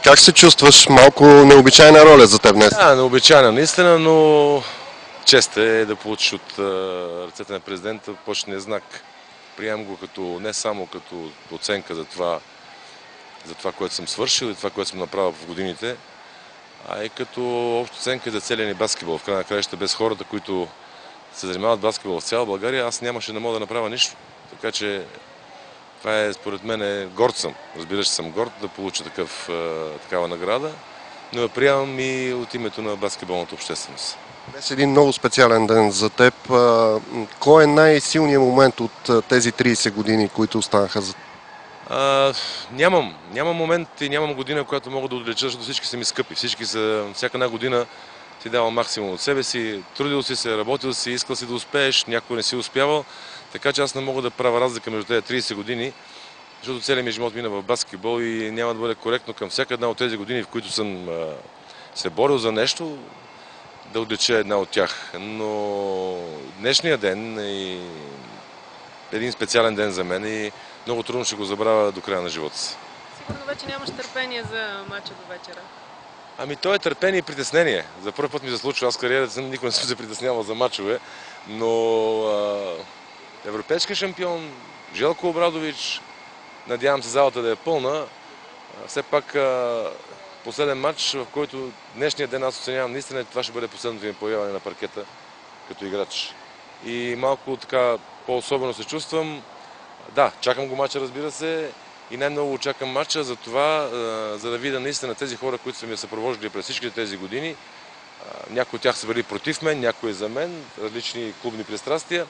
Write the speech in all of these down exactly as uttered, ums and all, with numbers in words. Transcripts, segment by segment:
Как се чувстваш? Малко необичайна роля за теб днес. Да, необичайна наистина, но чест е да получиш от ръцете на президента почетния знак. Приемам го като, не само като оценка за това, за това, което съм свършил и това, което съм направил в годините, а и като обща оценка за целия ни баскетбол. В края на краищата без хората, които се занимават баскетбол в цяла България, аз нямаше да мога да направя нищо. Така че това е, според мен, е, горд съм. Разбира се, съм горд да получа такъв, такава награда, но я приемам и от името на баскетболната общественост. Днес е един много специален ден за теб. Кой е най-силният момент от тези трийсет години, които останаха за теб? А, нямам. Нямам момент и нямам година, която мога да отлича, защото всички са ми скъпи. Всички са, всяка една година си давал максимум от себе си, трудил си се, работил си, искал си да успееш, някой не си успявал. Така че аз не мога да правя разлика между тези трийсет години, защото целият ми живот мина в баскетбол и няма да бъде коректно към всяка една от тези години, в които съм а, се борил за нещо, да отлича една от тях. Но днешния ден е един специален ден за мен и много трудно ще го забравя до края на живота си. Сигурно вече нямаш търпение за мача до вечера. Ами то е търпение и притеснение. За първи път ми се случва, аз в кариерата съм, никога не съм се притеснявал за мачове, но а, европейски шампион, Желко Обрадович, надявам се залата да е пълна. А, все пак а, последен матч, в който днешния ден аз оценявам наистина, това ще бъде последното ми появяване на паркета като играч. И малко така по-особено се чувствам. Да, чакам го мача, разбира се, и най-много очаквам матча за това, за да видя наистина тези хора, които са ми съпровождали през всички тези години. Някои от тях са били против мен, някои за мен, различни клубни пристрастия.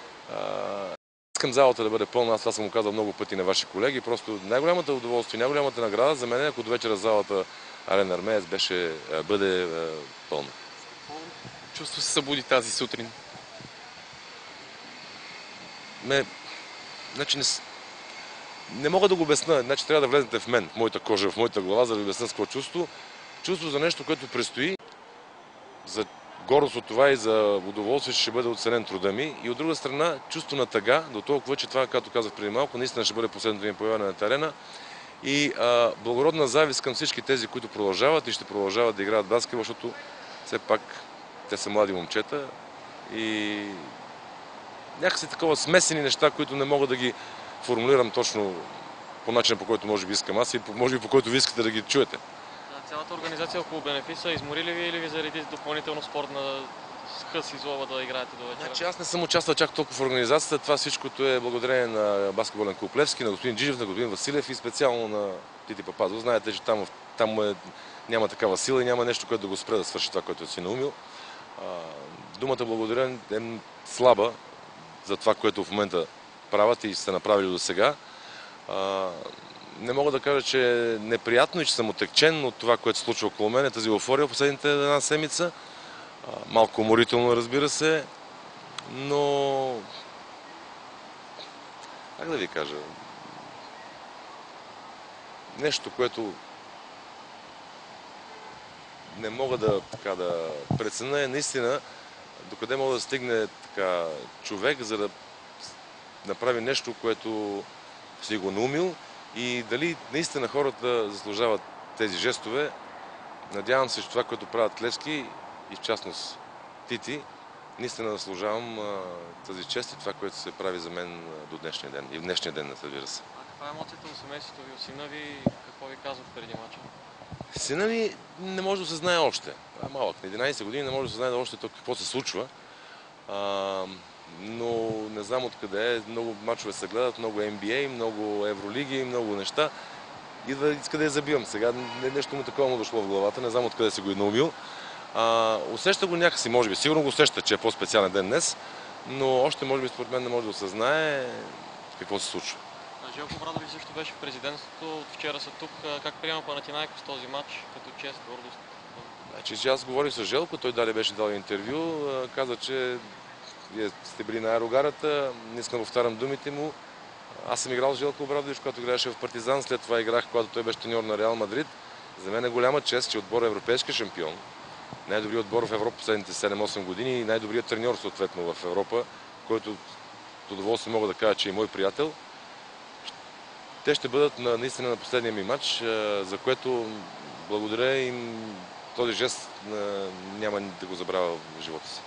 Искам залата да бъде пълна, аз това съм го казал много пъти на ваши колеги. Просто най-голямата удоволствие, най-голямата награда за мен е, ако до вечера залата Арена Армеец беше, бъде пълна. Чувство се събуди тази сутрин? Ме, значи не, не мога да го обясна, значи трябва да влезете в мен, в моята кожа, в моята глава, за да ви обясна с какво чувство. Чувство за нещо, което предстои, за гордост от това и за удоволствие, че ще бъде оценен труда ми. И от друга страна, чувство на тъга, до толкова, че това, както казах преди малко, наистина ще бъде последното ми появяване на терена. И а, благородна завист към всички тези, които продължават и ще продължават да играят баскетбол, защото все пак те са млади момчета и някакси такова смесени неща, които не мога да ги формулирам точно по начина, по който може би искам аз и може би по който ви искате да ги чуете. Да, цялата организация около Бенефиса измори ли ви или ви зареди допълнително спортна хъс и злоба да играете до вечера? Значи аз не съм участвал чак толкова в организацията. Това всичкото е благодарение на баскетболен клуб Левски, на господин Джижев, на господин Василев и специално на Тити Папазов. Знаете, че там, там е, няма такава сила и няма нещо, което да го спре да свърши това, което си наумил. А, думата благодаря е слаба за това, което в момента правят и сте направили до сега. Не мога да кажа, че е неприятно и че съм отекчен от това, което се случва около мен, тази еуфория в последните една седмица. А, малко уморително, разбира се, но как да ви кажа, нещо, което не мога да, така, да преценя е наистина докъде може да стигне така, човек, за да направи нещо, което си го наумил и дали наистина хората заслужават тези жестове. Надявам се, че това, което правят Левски и в частност Тити, наистина заслужавам а, тази чест и това, което се прави за мен до днешния ден и в днешния ден, разбира се. А каква е емоцията у семейството ви, у сина ви, какво ви казват преди мача? Сина ми не може да се знае още. Това е малък, на единайсет години не може да се знае още какво се случва. А, но не знам откъде е. Много мачове се гледат, много Н Б А, много Евролиги, много неща. Идва, иска да я забивам сега. Нещо му такова му дошло в главата, не знам откъде се го е наумил. А, усеща го някакси, може би. Сигурно го усеща, че е по-специален ден днес, но още може би според мен не може да осъзнае какво се случва. Желко Обрадович също беше в президентството, от вчера са тук. Как приема Панатинайкос този матч като чест, гордост? Значи, аз говорих с Желко, той дали беше дал интервю, каза, че вие сте били на аерогарата, не искам да повтарям думите му. Аз съм играл с Желко Обрадович, когато играеше в Партизан, след това играх, когато той беше треньор на Реал Мадрид. За мен е голяма чест, че отбор е европейски шампион, най-добрият отбор в Европа последните седем-осем години и най-добрият треньор съответно в Европа, който с удоволствие мога да кажа, че е мой приятел. Те ще бъдат на, наистина на последния ми матч, за което благодаря и този жест няма да го забравя в живота си.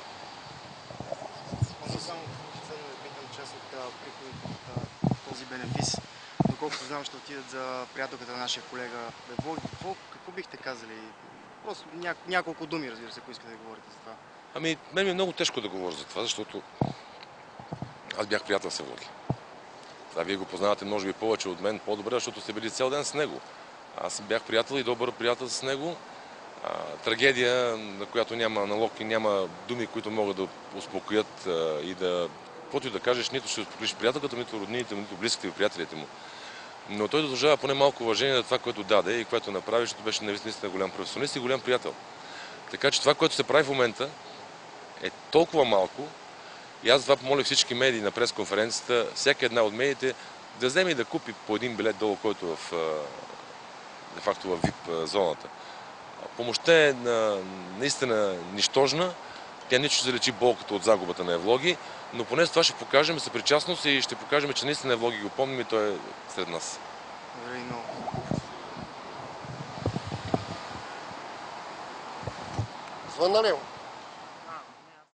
Не само за част от приходите от този бенефис, доколкото знам, ще отидат за приятелката на нашия колега Влоги. Какво, какво бихте казали? Просто ня... няколко думи, разбира се, ако искате да говорите за това. Ами, мен ми е много тежко да говоря за това, защото аз бях приятел с Влоги. Това вие го познавате, може би повече от мен, по-добре, защото сте били цял ден с него. Аз бях приятел и добър приятел с него. А, трагедия, на която няма аналог и няма думи, които могат да успокоят а, и да... Каквото и да кажеш, нито ще успокоиш приятелката, нито роднините, нито близките и приятелите му. Но той заслужава поне малко уважение за това, което даде и което направи, защото беше наистина голям професионалист и голям приятел. Така че това, което се прави в момента, е толкова малко. И аз това помоля всички медии на пресконференцията, всяка една от медиите да вземе и да купи по един билет долу, който е в, де факто в вип зоната. Помощта е наистина нищожна. Тя нищо ще залечи болката от загубата на Евлоги, но поне с това ще покажем съпричастност и ще покажем, че наистина Евлоги го помним и той е сред нас. Благодаря и много. Звън налево.